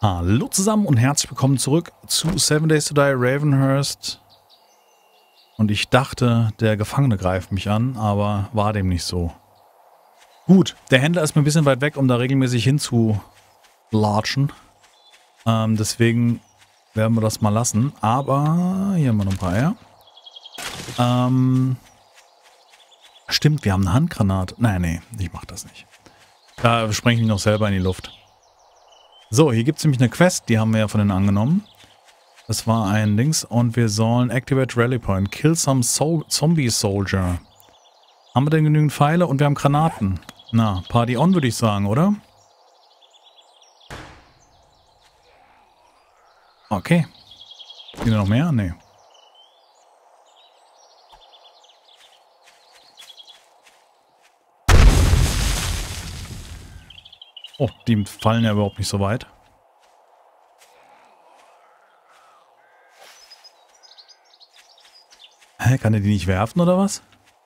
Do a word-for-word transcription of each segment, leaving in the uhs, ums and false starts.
Hallo zusammen und herzlich willkommen zurück zu Seven Days to Die Ravenhurst. Und ich dachte, der Gefangene greift mich an, aber war dem nicht so. Gut, der Händler ist mir ein bisschen weit weg, um da regelmäßig hinzulatschen. Ähm, deswegen werden wir das mal lassen. Aber hier haben wir noch ein paar Eier. Ähm, stimmt, wir haben eine Handgranate. Nein, nee, ich mach das nicht. Da spreng ich mich noch selber in die Luft. So, hier gibt es nämlich eine Quest, die haben wir ja von denen angenommen. Das war ein Dings und wir sollen Activate Rally Point, Kill some Sol Zombie Soldier. Haben wir denn genügend Pfeile und wir haben Granaten? Na, Party on würde ich sagen, oder? Okay. Sind da noch mehr? Nee. Oh, die fallen ja überhaupt nicht so weit. Hä, kann er die nicht werfen oder was?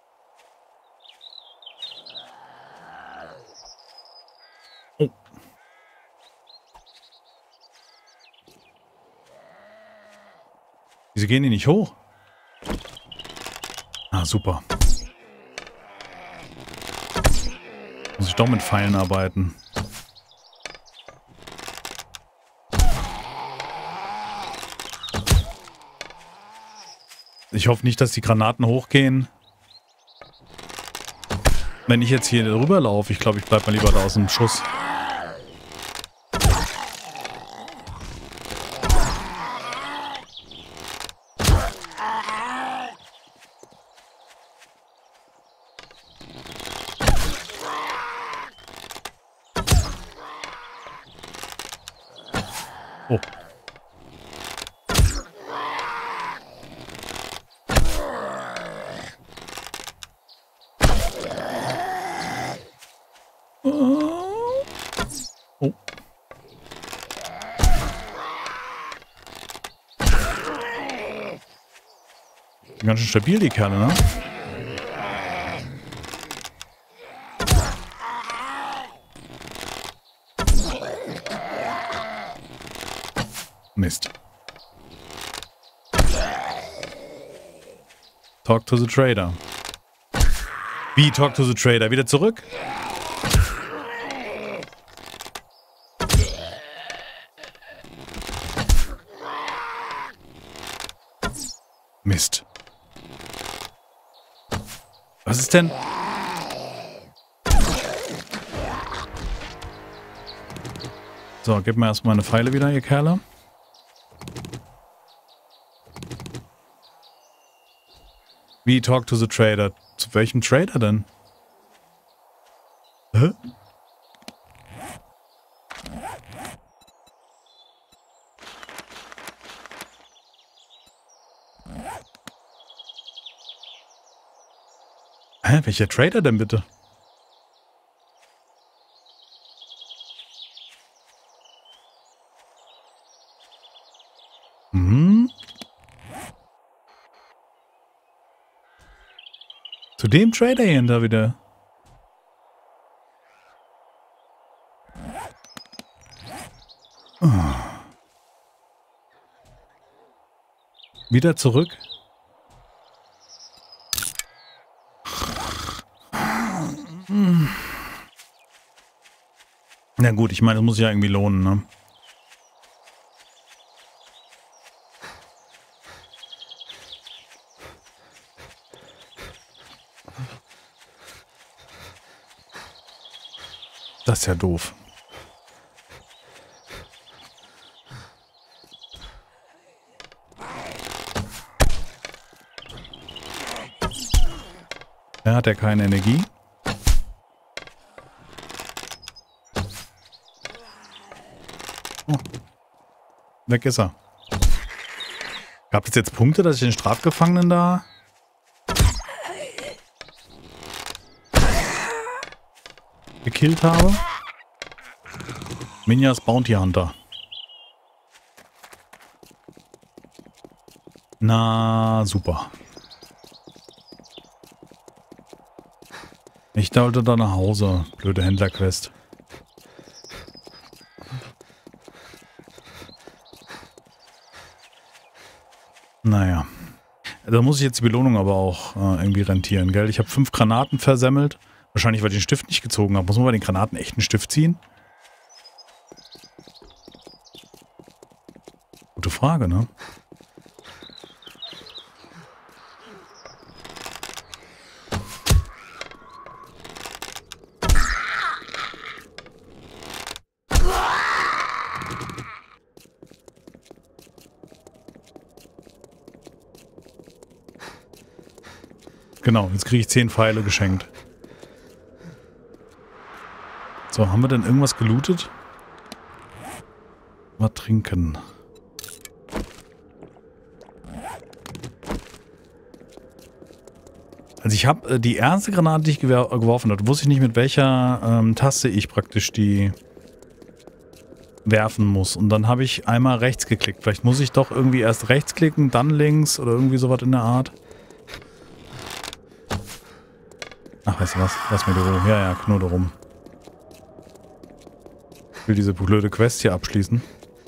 Oh. Wieso gehen die nicht hoch? Ah, super. Muss ich doch mit Pfeilen arbeiten. Ich hoffe nicht, dass die Granaten hochgehen. Wenn ich jetzt hier rüber laufe, ich glaube, ich bleibe mal lieber da aus dem Schuss. Oh. Oh. Ganz schön stabil, die Kerle, ne? Mist. Talk to the Trader. Wie Talk to the Trader? Wieder zurück? Mist. Was ist denn? So, gib mir erstmal eine Pfeile wieder, ihr Kerle. Wie Talk to the Trader? Zu welchem Trader denn? Hä? Hä? Welcher Trader denn bitte? Hm? Zu dem Trader hier da wieder. Oh. Wieder zurück. Na gut, ich meine, das muss sich ja irgendwie lohnen, ne? Das ist ja doof. Er hat ja keine Energie. Oh. Weg ist er. Gab es jetzt Punkte, dass ich den Strafgefangenen da gekillt habe? Minjas Bounty Hunter. Na, super. Ich wollte da nach Hause. Blöde Händlerquest. Naja. Da muss ich jetzt die Belohnung aber auch äh, irgendwie rentieren, gell? Ich habe fünf Granaten versemmelt. Wahrscheinlich, weil ich den Stift nicht gezogen habe. Muss man bei den Granaten echt einen Stift ziehen? Gute Frage, ne? Genau, jetzt kriege ich zehn Pfeile geschenkt. So, haben wir denn irgendwas gelootet? Mal trinken. Also ich habe äh, die erste Granate, die ich gewer geworfen habe, wusste ich nicht, mit welcher ähm, Taste ich praktisch die werfen muss. Und dann habe ich einmal rechts geklickt. Vielleicht muss ich doch irgendwie erst rechts klicken, dann links oder irgendwie sowas in der Art. Ach, weißt du was? Lass mir die Ruhe. Ja, ja, knurre rum. Ich will diese blöde Quest hier abschließen.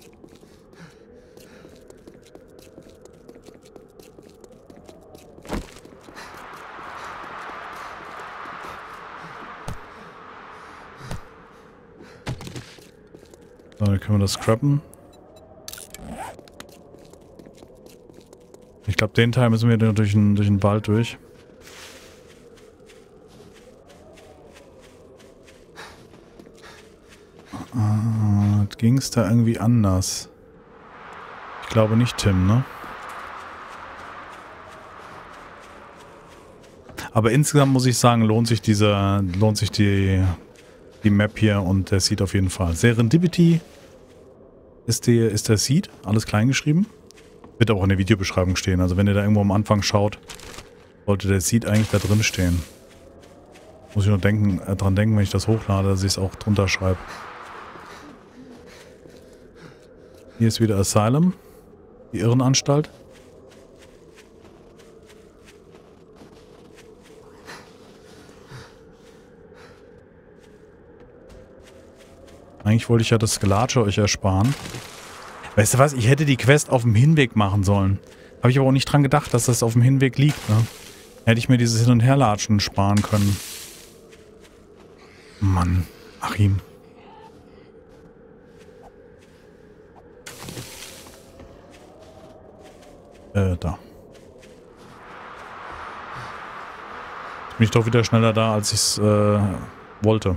So, dann können wir das scrappen. Ich glaube, den Teil müssen wir durch den, durch den Wald durch. Ah, ging es da irgendwie anders? Ich glaube nicht, Tim, ne? Aber insgesamt muss ich sagen, lohnt sich dieser, lohnt sich die, die Map hier und der Seed auf jeden Fall. Serendipity ist, die, ist der Seed, alles klein geschrieben. Wird auch in der Videobeschreibung stehen. Also wenn ihr da irgendwo am Anfang schaut, sollte der Seed eigentlich da drin stehen. Muss ich nur denken, äh, dran denken, wenn ich das hochlade, dass ich es auch drunter schreibe. Hier ist wieder Asylum, die Irrenanstalt. Eigentlich wollte ich ja das Gelatsche euch ersparen. Weißt du was, ich hätte die Quest auf dem Hinweg machen sollen. Habe ich aber auch nicht dran gedacht, dass das auf dem Hinweg liegt, ne? Hätte ich mir dieses Hin- und Herlatschen sparen können. Mann, Achim. Äh, da. Bin ich doch wieder schneller da, als ich es äh, wollte.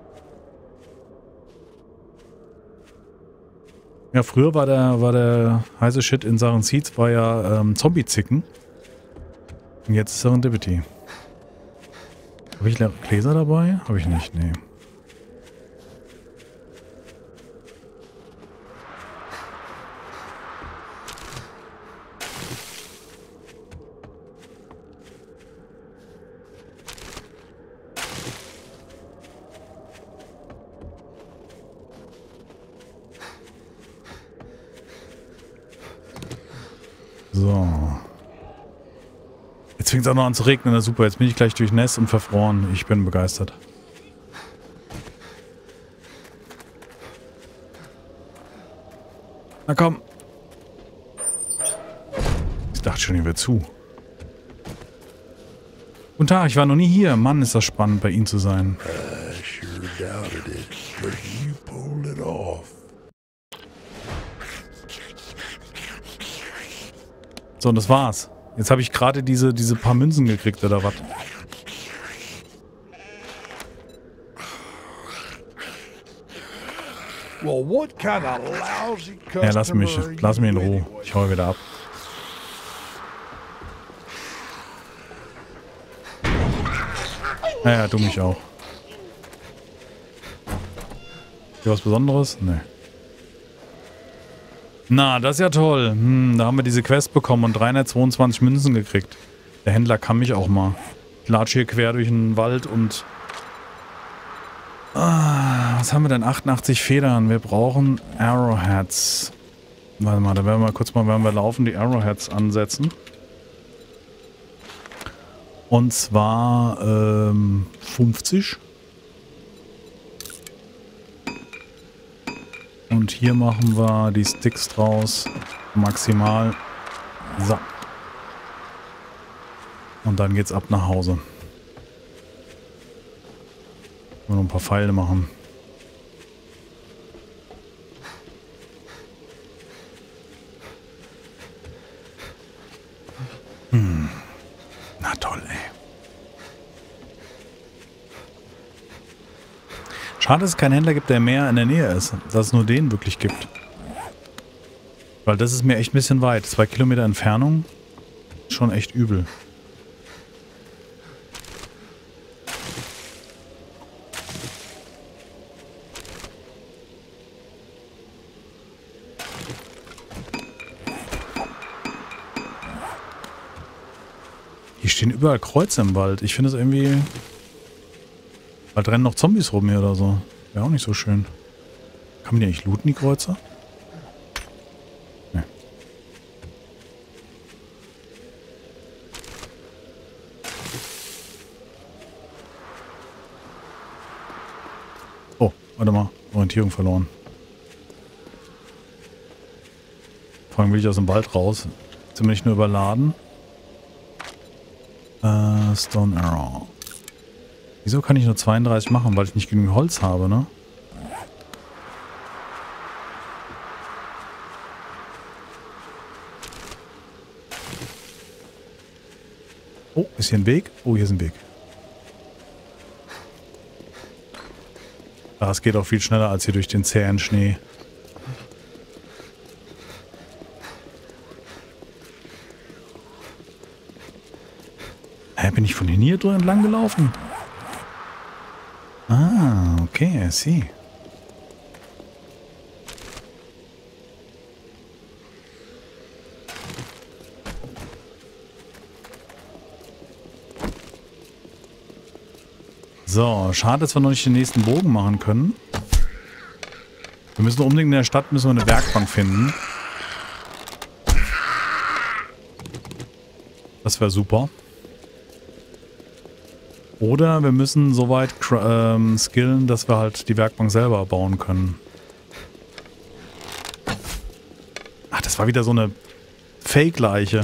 Ja, früher war der, war der heiße Shit in Sachen Seeds, war ja ähm, Zombie-Zicken. Und jetzt ist Serendipity. Habe ich Gläser dabei? Habe ich nicht, nee. So. Jetzt fängt es auch noch an zu regnen. Na super, jetzt bin ich gleich durchnässt und verfroren. Ich bin begeistert. Na komm. Ich dachte schon, hier wird zu. Guten Tag, ich war noch nie hier. Mann, ist das spannend, bei Ihnen zu sein. I sure doubted it, but you pulled it off. So, und das war's. Jetzt habe ich gerade diese, diese paar Münzen gekriegt, oder was? Well, what kind of lousy customer Ja, lass mich, are lass mich in you Ruhe. anyway? Ich hau wieder ab. Naja, du mich auch. Hier was Besonderes? Nee. Na, das ist ja toll. Hm, da haben wir diese Quest bekommen und dreihundertzweiundzwanzig Münzen gekriegt. Der Händler kann mich auch mal. Ich latsche hier quer durch den Wald und... Ah, was haben wir denn? achtundachtzig Federn. Wir brauchen Arrowheads. Warte mal, da werden wir mal kurz mal, wenn wir laufen, die Arrowheads ansetzen. Und zwar ähm, fünfzig. Und hier machen wir die Sticks draus. Maximal. So. Und dann geht's ab nach Hause. Noch ein paar Pfeile machen. Hm. Na toll, ey. Schade, dass es keinen Händler gibt, der mehr in der Nähe ist. Dass es nur den wirklich gibt. Weil das ist mir echt ein bisschen weit. Zwei Kilometer Entfernung. Schon echt übel. Hier stehen überall Kreuze im Wald. Ich finde es irgendwie... Bald rennen noch Zombies rum hier oder so. Wäre auch nicht so schön. Kann man die eigentlich looten, die Kreuze? Nee. Oh, warte mal. Orientierung verloren. Vor allem will ich aus dem Wald raus. Jetzt sind wir nicht nur überladen. Äh, Stone Arrow. Wieso kann ich nur zweiunddreißig machen? Weil ich nicht genügend Holz habe, ne? Oh, ist hier ein Weg? Oh, hier ist ein Weg. Das geht auch viel schneller als hier durch den zähen Schnee. Hä, bin ich von hier drüber entlang gelaufen? Ah, okay, I see. So, schade, dass wir noch nicht den nächsten Bogen machen können. Wir müssen unbedingt in der Stadt müssen wir eine Werkbank finden. Das wäre super. Oder wir müssen so weit ähm, skillen, dass wir halt die Werkbank selber bauen können. Ach, das war wieder so eine Fake-Leiche.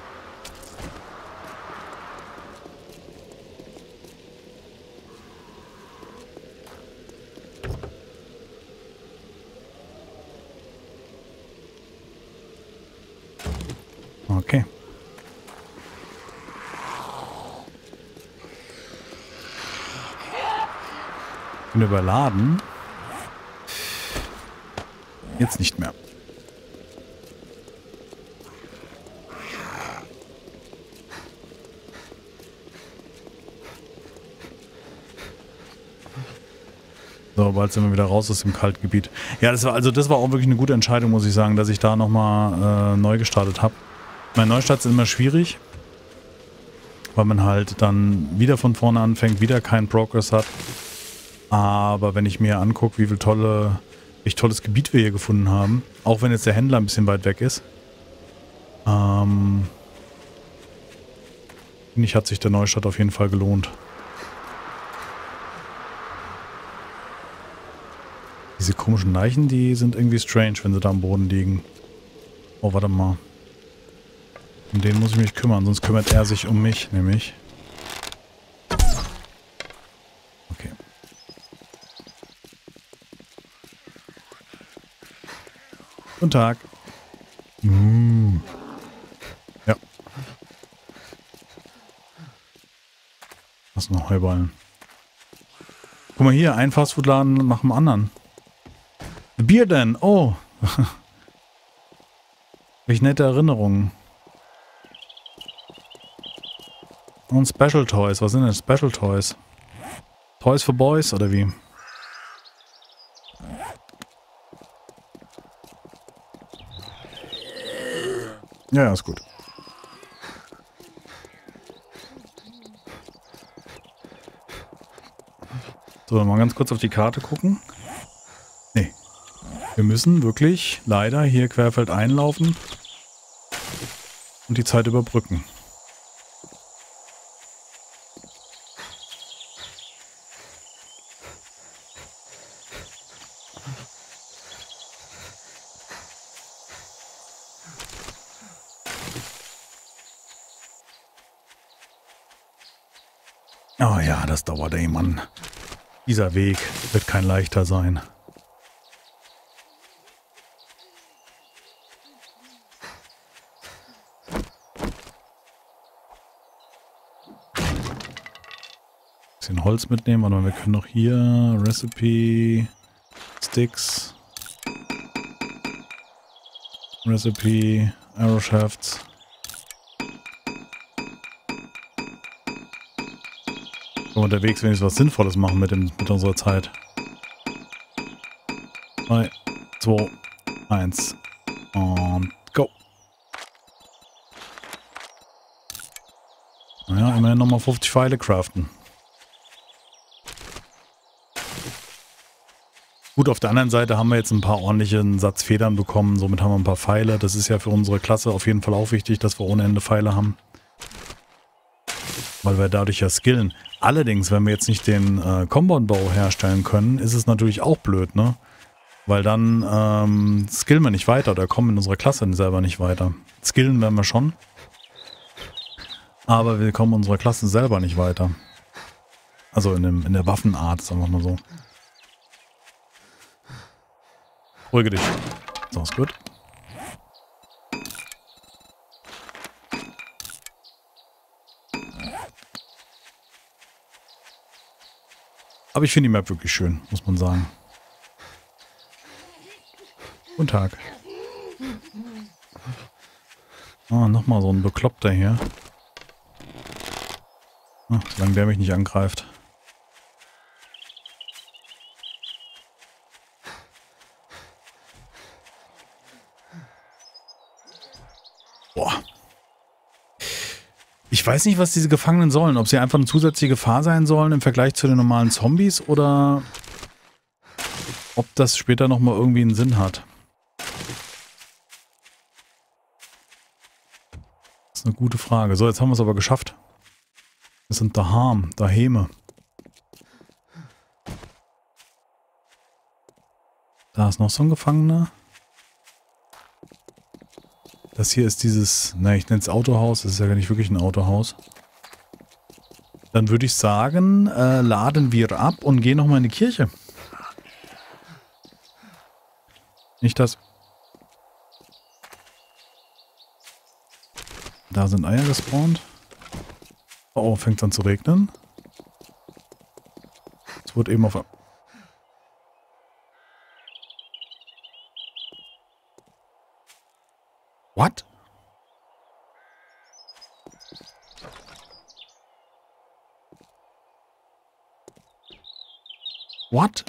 Okay. Bin überladen. Jetzt nicht mehr. So, bald sind wir wieder raus aus dem Kaltgebiet. Ja, das war also das war auch wirklich eine gute Entscheidung, muss ich sagen, dass ich da nochmal äh, neu gestartet habe. Mein Neustart ist immer schwierig, weil man halt dann wieder von vorne anfängt, wieder keinen Progress hat. Aber wenn ich mir angucke, wie viel tolle, welch tolles Gebiet wir hier gefunden haben, auch wenn jetzt der Händler ein bisschen weit weg ist, ähm, finde ich, hat sich der Neustart auf jeden Fall gelohnt. Diese komischen Leichen, die sind irgendwie strange, wenn sie da am Boden liegen. Oh, warte mal. Um den muss ich mich kümmern, sonst kümmert er sich um mich, nämlich. Okay. Guten Tag. Mm. Ja. Was noch? Heuballen. Guck mal hier, ein Fastfood-Laden nach dem anderen. Bier denn? Oh. Welch nette Erinnerungen. Und Special Toys. Was sind denn Special Toys? Toys for Boys oder wie? Ja, ja, ist gut. So, mal ganz kurz auf die Karte gucken. Nee. Wir müssen wirklich leider hier querfeld einlaufen und die Zeit überbrücken. Oh ja, das dauert, ey, Mann. Dieser Weg wird kein leichter sein. Bisschen Holz mitnehmen, aber wir können noch hier Recipe, Sticks, Recipe, Arrow Shafts. Können wir unterwegs wenigstens was Sinnvolles machen mit, dem, mit unserer Zeit. drei, zwei, eins und go. Naja, immerhin nochmal fünfzig Pfeile craften. Gut, auf der anderen Seite haben wir jetzt ein paar ordentlichen Satz Federn bekommen. Somit haben wir ein paar Pfeile. Das ist ja für unsere Klasse auf jeden Fall auch wichtig, dass wir ohne Ende Pfeile haben. Weil wir dadurch ja skillen. Allerdings, wenn wir jetzt nicht den äh, Compound-Bow herstellen können, ist es natürlich auch blöd, ne? Weil dann ähm, skillen wir nicht weiter oder kommen in unserer Klasse selber nicht weiter. Skillen werden wir schon. Aber wir kommen in unserer Klasse selber nicht weiter. Also in, dem, in der Waffenart, sagen wir mal so. Ruhige dich. So, ist gut. Aber ich finde die Map wirklich schön, muss man sagen. Guten Tag. Ah, nochmal so ein Bekloppter hier. Ah, solange der mich nicht angreift. Boah. Ich weiß nicht, was diese Gefangenen sollen. Ob sie einfach eine zusätzliche Gefahr sein sollen im Vergleich zu den normalen Zombies oder ob das später nochmal irgendwie einen Sinn hat. Das ist eine gute Frage. So, jetzt haben wir es aber geschafft. Wir sind daheim, daheme. Da ist noch so ein Gefangener. Das hier ist dieses, na, ich nenne es Autohaus, das ist ja gar nicht wirklich ein Autohaus. Dann würde ich sagen, äh, laden wir ab und gehen nochmal in die Kirche. Nicht das. Da sind Eier gespawnt. Oh, fängt es an zu regnen. Es wurde eben auf... What? What?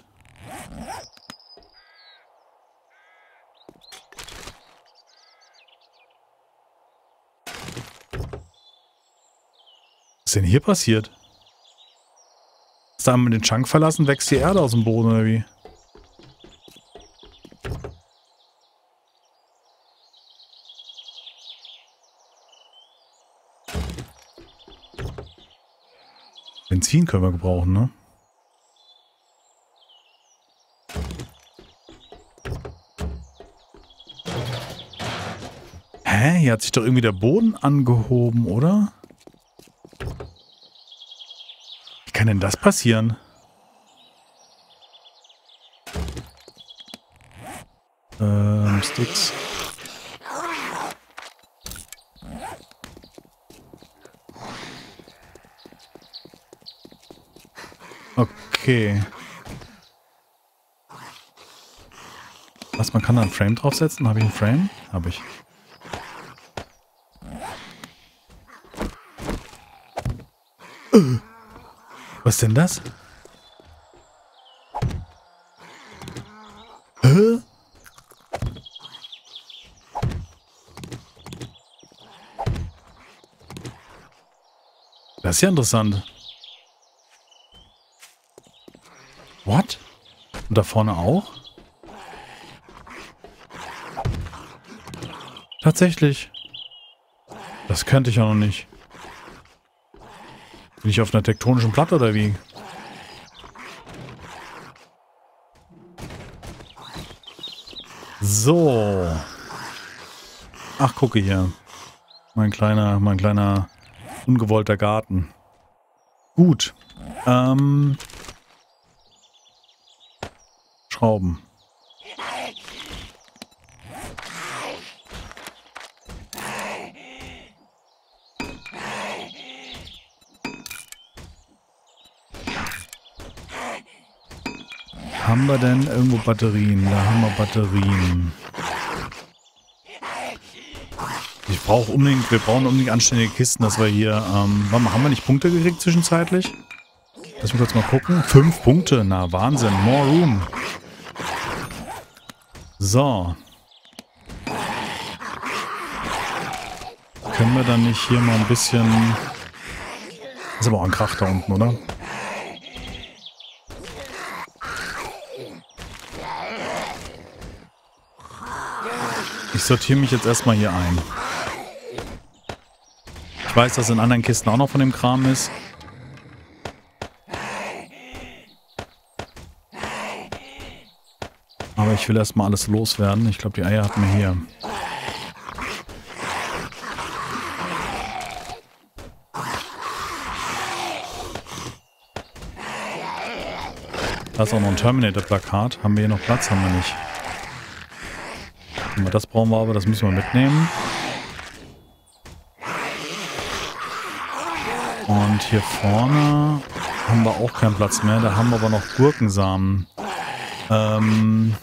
Was ist denn hier passiert? Ist da mit den Chunk verlassen, wächst die Erde aus dem Boden oder wie? Benzin können wir gebrauchen, ne? Hä? Hier hat sich doch irgendwie der Boden angehoben, oder? Wie kann denn das passieren? Ähm, Sticks. Okay. Was, man kann da einen Frame draufsetzen? Habe ich einen Frame? Habe ich. Uh. Was ist denn das? Hä? Das ist ja interessant. What? Und da vorne auch? Tatsächlich. Das kannte ich ja noch nicht. Bin ich auf einer tektonischen Platte oder wie? So. Ach, gucke hier. Mein kleiner, mein kleiner ungewollter Garten. Gut. Ähm, Schrauben. Haben wir denn irgendwo Batterien? Da haben wir Batterien. Ich brauche unbedingt, wir brauchen unbedingt anständige Kisten, dass wir hier, ähm, warte mal, haben wir nicht Punkte gekriegt zwischenzeitlich? Lass mich kurz mal gucken. Fünf Punkte, na Wahnsinn, more room. So. Können wir dann nicht hier mal ein bisschen... Ist aber auch ein Krach da unten, oder? Ich sortiere mich jetzt erstmal hier ein. Ich weiß, dass in anderen Kisten auch noch von dem Kram ist. Aber ich will erstmal alles loswerden. Ich glaube, die Eier hatten wir hier. Da ist auch noch ein Terminator-Plakat. Haben wir hier noch Platz? Haben wir nicht. Das brauchen wir aber, das müssen wir mitnehmen. Und hier vorne haben wir auch keinen Platz mehr. Da haben wir aber noch Gurkensamen. Ähm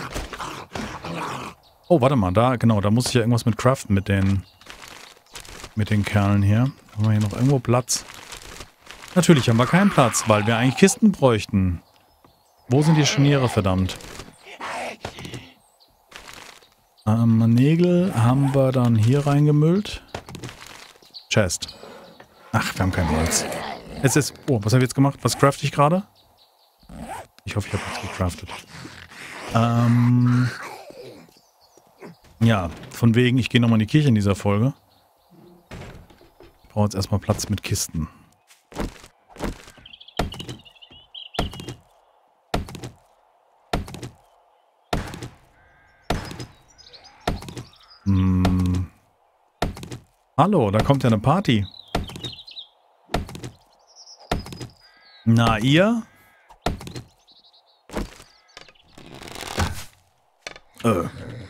oh, warte mal, da, genau, da muss ich ja irgendwas mit craften mit den mit den Kerlen hier. Haben wir hier noch irgendwo Platz? Natürlich haben wir keinen Platz, weil wir eigentlich Kisten bräuchten. Wo sind die Scharniere, verdammt? Ähm, Nägel haben wir dann hier reingemüllt. Chest. Ach, wir haben kein Holz. Es ist... Oh, was habe ich jetzt gemacht? Was crafte ich gerade? Ich hoffe, ich habe jetzt gecraftet. Ähm... Ja, von wegen, ich gehe nochmal in die Kirche in dieser Folge. Ich brauche jetzt erstmal Platz mit Kisten. Hm. Hallo, da kommt ja eine Party. Na, ihr? Äh.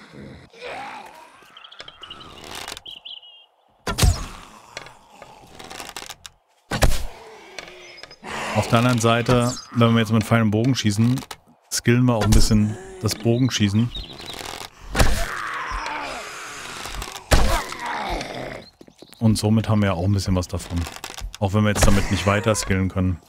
Auf der anderen Seite, wenn wir jetzt mit Pfeil und Bogen schießen, skillen wir auch ein bisschen das Bogenschießen. Und somit haben wir ja auch ein bisschen was davon. Auch wenn wir jetzt damit nicht weiter skillen können.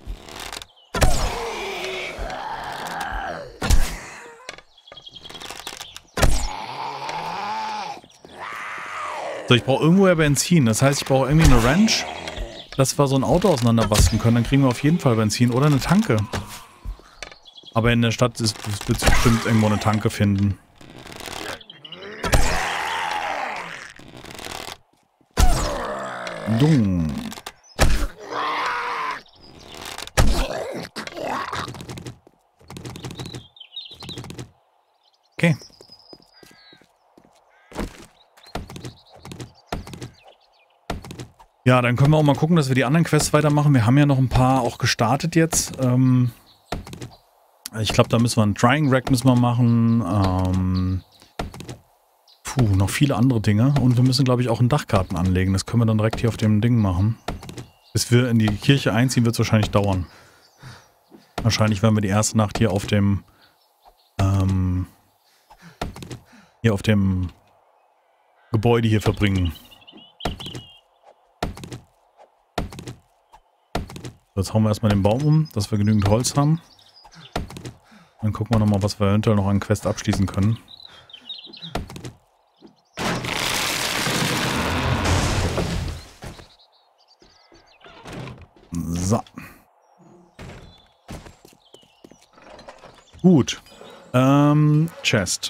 So, ich brauche irgendwo ja Benzin. Das heißt, ich brauche irgendwie eine Wrench, dass wir so ein Auto auseinanderbasteln können. Dann kriegen wir auf jeden Fall Benzin oder eine Tanke. Aber in der Stadt wird es bestimmt irgendwo eine Tanke finden. Dung. Okay. Ja, dann können wir auch mal gucken, dass wir die anderen Quests weitermachen. Wir haben ja noch ein paar auch gestartet jetzt. Ähm, ich glaube, da müssen wir einen Drying Rack müssen wir machen. Ähm, puh, noch viele andere Dinge. Und wir müssen, glaube ich, auch einen Dachgarten anlegen. Das können wir dann direkt hier auf dem Ding machen. Bis wir in die Kirche einziehen, wird es wahrscheinlich dauern. Wahrscheinlich werden wir die erste Nacht hier auf dem ähm, hier auf dem Gebäude hier verbringen. Jetzt hauen wir erstmal den Baum um, dass wir genügend Holz haben. Dann gucken wir nochmal, was wir eventuell noch an Quest abschließen können. So. Gut. Ähm, Chest.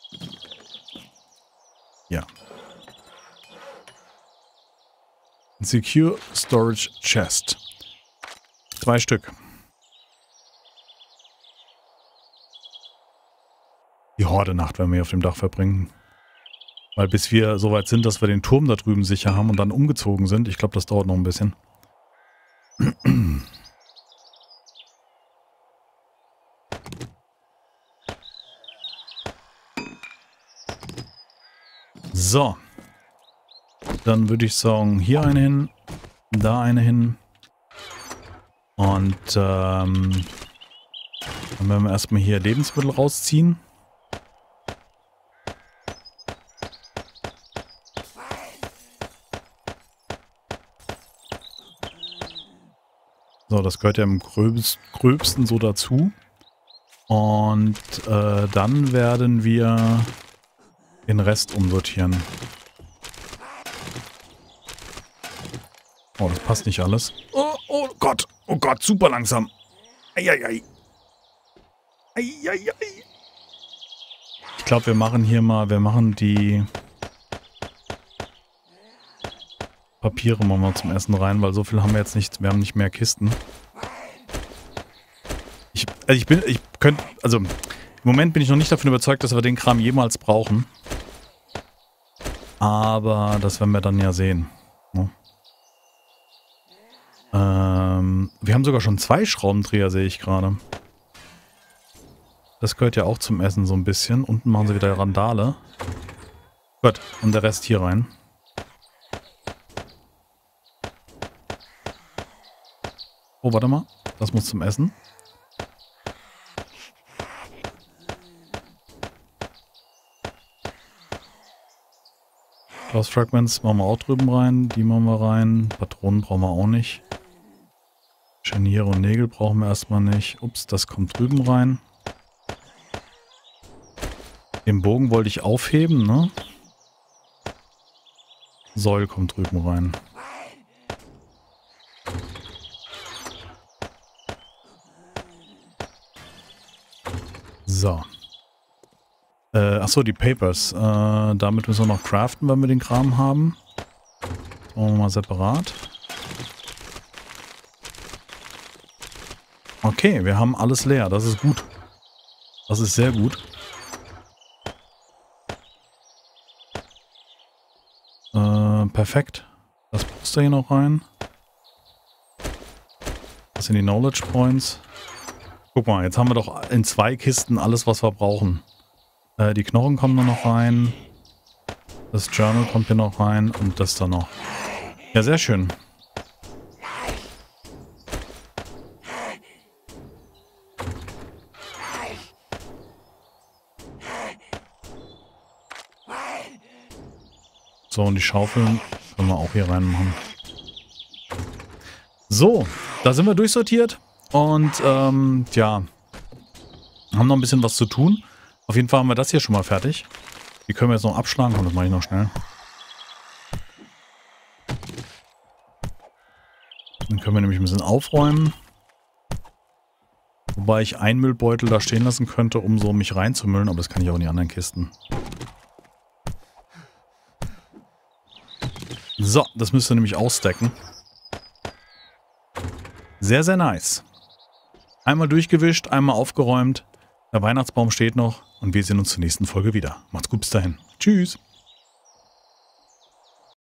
Ja. Secure Storage Chest. Zwei Stück. Die Horde-Nacht werden wir hier auf dem Dach verbringen. Weil bis wir so weit sind, dass wir den Turm da drüben sicher haben und dann umgezogen sind, ich glaube, das dauert noch ein bisschen. So. Dann würde ich sagen, hier eine hin, da eine hin. Und ähm, dann werden wir erstmal hier Lebensmittel rausziehen. So, das gehört ja im gröbst, gröbsten so dazu. Und äh, dann werden wir den Rest umsortieren. Oh, das passt nicht alles. Oh, oh Gott, oh Gott, super langsam. Eieiei. Eieiei. Ich glaube, wir machen hier mal, wir machen die Papiere mal zum Essen rein, weil so viel haben wir jetzt nicht, wir haben nicht mehr Kisten. Ich, also ich bin, ich könnte, also im Moment bin ich noch nicht davon überzeugt, dass wir den Kram jemals brauchen. Aber das werden wir dann ja sehen. Ne? Ähm, wir haben sogar schon zwei Schraubendreher, sehe ich gerade. Das gehört ja auch zum Essen so ein bisschen. Unten machen sie wieder Randale. Gut, und der Rest hier rein. Oh, warte mal. Das muss zum Essen. Glass Fragments machen wir auch drüben rein. Die machen wir rein. Patronen brauchen wir auch nicht. Scharniere und Nägel brauchen wir erstmal nicht. Ups, das kommt drüben rein. Den Bogen wollte ich aufheben, ne? Säul kommt drüben rein. So. Äh, achso, die Papers. Äh, damit müssen wir noch craften, wenn wir den Kram haben. Das machen wir mal separat. Okay, wir haben alles leer. Das ist gut. Das ist sehr gut. Äh, perfekt. Das Poster hier noch rein. Das sind die Knowledge Points. Guck mal, jetzt haben wir doch in zwei Kisten alles, was wir brauchen. Äh, die Knochen kommen da noch rein. Das Journal kommt hier noch rein und das da noch. Ja, sehr schön. So, und die Schaufeln können wir auch hier reinmachen. So, da sind wir durchsortiert. Und, ähm, ja, haben noch ein bisschen was zu tun. Auf jeden Fall haben wir das hier schon mal fertig. Die können wir jetzt noch abschlagen. Komm, das mache ich noch schnell. Dann können wir nämlich ein bisschen aufräumen. Wobei ich einen Müllbeutel da stehen lassen könnte, um so mich reinzumüllen. Aber das kann ich auch in die anderen Kisten. So, das müsst ihr nämlich ausstacken. Sehr, sehr nice. Einmal durchgewischt, einmal aufgeräumt. Der Weihnachtsbaum steht noch und wir sehen uns zur nächsten Folge wieder. Macht's gut, bis dahin. Tschüss.